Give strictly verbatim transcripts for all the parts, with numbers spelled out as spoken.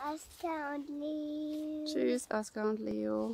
Oskar und Leo. Tschüss, Oskar und Leo.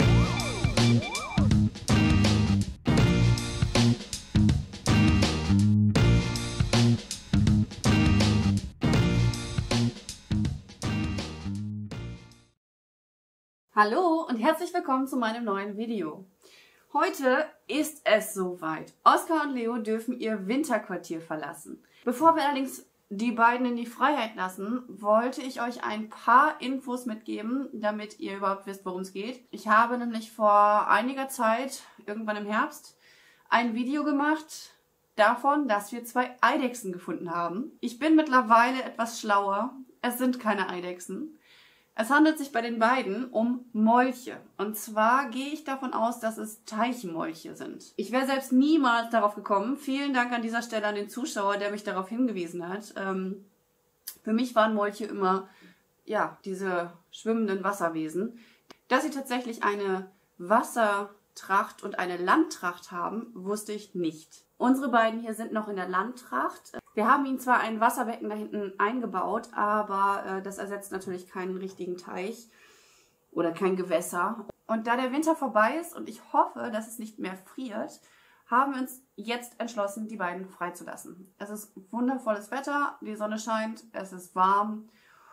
Hallo und herzlich willkommen zu meinem neuen Video. Heute ist es soweit. Oskar und Leo dürfen ihr Winterquartier verlassen. Bevor wir allerdings die beiden in die Freiheit lassen, wollte ich euch ein paar Infos mitgeben, damit ihr überhaupt wisst, worum es geht. Ich habe nämlich vor einiger Zeit, irgendwann im Herbst, ein Video gemacht davon, dass wir zwei Eidechsen gefunden haben. Ich bin mittlerweile etwas schlauer. Es sind keine Eidechsen. Es handelt sich bei den beiden um Molche. Und zwar gehe ich davon aus, dass es Teichmolche sind. Ich wäre selbst niemals darauf gekommen. Vielen Dank an dieser Stelle an den Zuschauer, der mich darauf hingewiesen hat. Ähm, für mich waren Molche immer, ja, diese schwimmenden Wasserwesen. Dass sie tatsächlich eine Wassertracht und eine Landtracht haben, wusste ich nicht. Unsere beiden hier sind noch in der Landtracht. Wir haben ihnen zwar ein Wasserbecken da hinten eingebaut, aber äh, das ersetzt natürlich keinen richtigen Teich oder kein Gewässer. Und da der Winter vorbei ist und ich hoffe, dass es nicht mehr friert, haben wir uns jetzt entschlossen, die beiden freizulassen. Es ist wundervolles Wetter, die Sonne scheint, es ist warm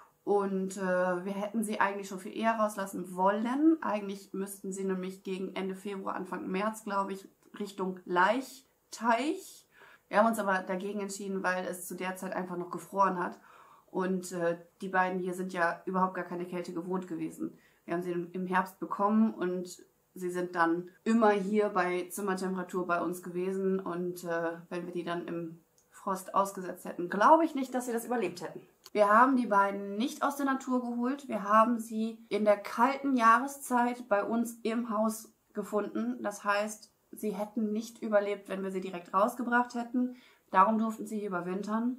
und äh, wir hätten sie eigentlich schon viel eher rauslassen wollen. Eigentlich müssten sie nämlich gegen Ende Februar, Anfang März, glaube ich, Richtung Laichteich. Wir haben uns aber dagegen entschieden, weil es zu der Zeit einfach noch gefroren hat. Und äh, die beiden hier sind ja überhaupt gar keine Kälte gewohnt gewesen. Wir haben sie im Herbst bekommen und sie sind dann immer hier bei Zimmertemperatur bei uns gewesen. Und äh, wenn wir die dann im Frost ausgesetzt hätten, glaube ich nicht, dass sie das überlebt hätten. Wir haben die beiden nicht aus der Natur geholt. Wir haben sie in der kalten Jahreszeit bei uns im Haus gefunden. Das heißt, sie hätten nicht überlebt, wenn wir sie direkt rausgebracht hätten. Darum durften sie hier überwintern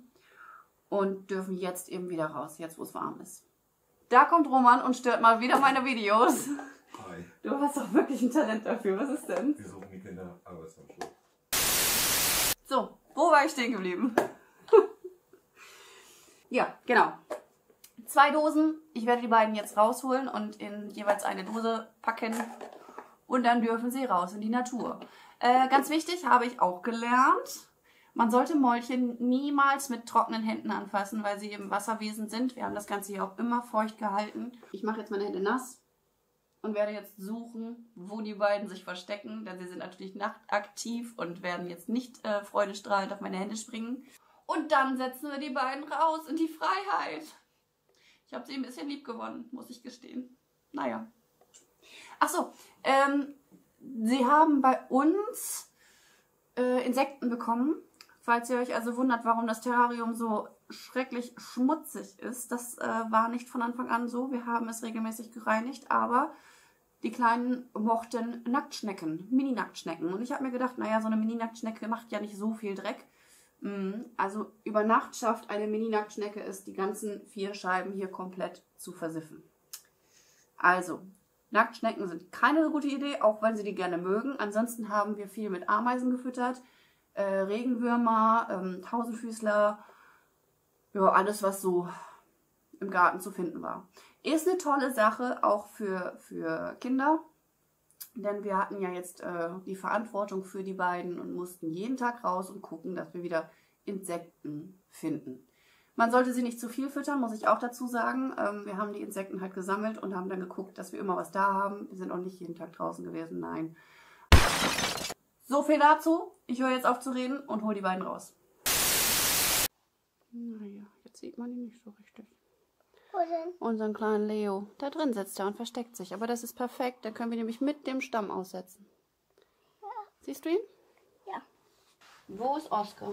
und dürfen jetzt eben wieder raus, jetzt wo es warm ist. Da kommt Roman und stört mal wieder meine Videos. Hi. Du hast doch wirklich ein Talent dafür. Was ist denn? Wir suchen die Kinder Arbeitshandschuhe. So, wo war ich stehen geblieben? Ja, genau. Zwei Dosen. Ich werde die beiden jetzt rausholen und in jeweils eine Dose packen. Und dann dürfen sie raus in die Natur. Äh, ganz wichtig, habe ich auch gelernt, man sollte Molche niemals mit trockenen Händen anfassen, weil sie eben Wasserwesen sind. Wir haben das Ganze hier auch immer feucht gehalten. Ich mache jetzt meine Hände nass und werde jetzt suchen, wo die beiden sich verstecken. Denn sie sind natürlich nachtaktiv und werden jetzt nicht äh, freudestrahlend auf meine Hände springen. Und dann setzen wir die beiden raus in die Freiheit. Ich habe sie ein bisschen lieb gewonnen, muss ich gestehen. Naja. Ach so, ähm, sie haben bei uns äh, Insekten bekommen. Falls ihr euch also wundert, warum das Terrarium so schrecklich schmutzig ist, das äh, war nicht von Anfang an so. Wir haben es regelmäßig gereinigt, aber die Kleinen mochten Nacktschnecken, Mini-Nacktschnecken. Und ich habe mir gedacht, naja, so eine Mini-Nacktschnecke macht ja nicht so viel Dreck. Also über Nacht schafft eine Mini-Nacktschnecke es, die ganzen vier Scheiben hier komplett zu versiffen. Also, Nacktschnecken sind keine so gute Idee, auch wenn sie die gerne mögen. Ansonsten haben wir viel mit Ameisen gefüttert, äh, Regenwürmer, ähm, Tausendfüßler, ja, alles, was so im Garten zu finden war. Ist eine tolle Sache, auch für, für Kinder, denn wir hatten ja jetzt äh, die Verantwortung für die beiden und mussten jeden Tag raus und gucken, dass wir wieder Insekten finden. Man sollte sie nicht zu viel füttern, muss ich auch dazu sagen. Ähm, wir haben die Insekten halt gesammelt und haben dann geguckt, dass wir immer was da haben. Wir sind auch nicht jeden Tag draußen gewesen, nein. So viel dazu. Ich höre jetzt auf zu reden und hole die beiden raus. Naja, jetzt sieht man ihn nicht so richtig. Wo denn? Unseren kleinen Leo. Da drin sitzt er und versteckt sich. Aber das ist perfekt. Da können wir nämlich mit dem Stamm aussetzen. Ja. Siehst du ihn? Ja. Wo ist Oskar?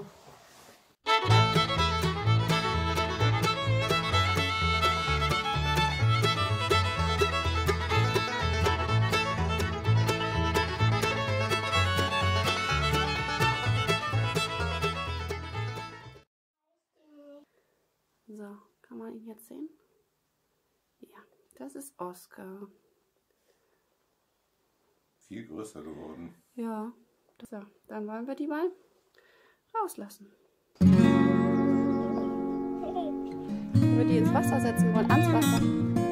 So, kann man ihn jetzt sehen? Ja, das ist Oskar. Viel größer geworden. Ja, so, dann wollen wir die mal rauslassen. Wo wir die ins Wasser setzen wollen, ans Wasser.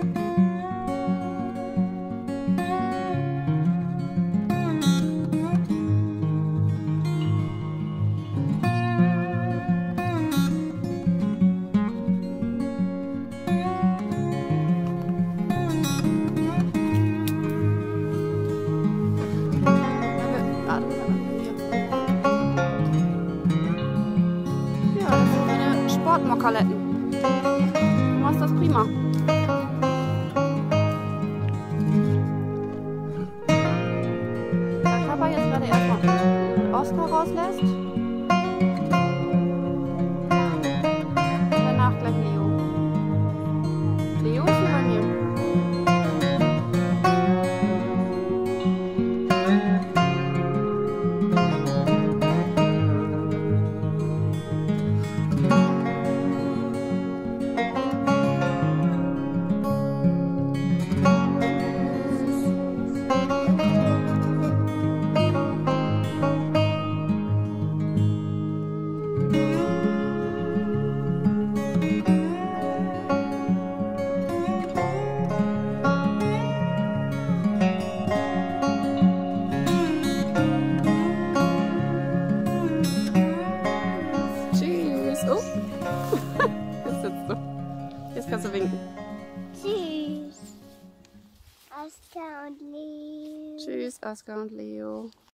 Sportmokaletten. Du machst das prima. Da Papa jetzt gerade erstmal Oskar rauslässt. Danach gleich Leo. Leo ist hier bei mir. Oh, jetzt sitzt du. Jetzt kannst du winken. Tschüss. Oskar und Leo. Tschüss, Oskar und Leo.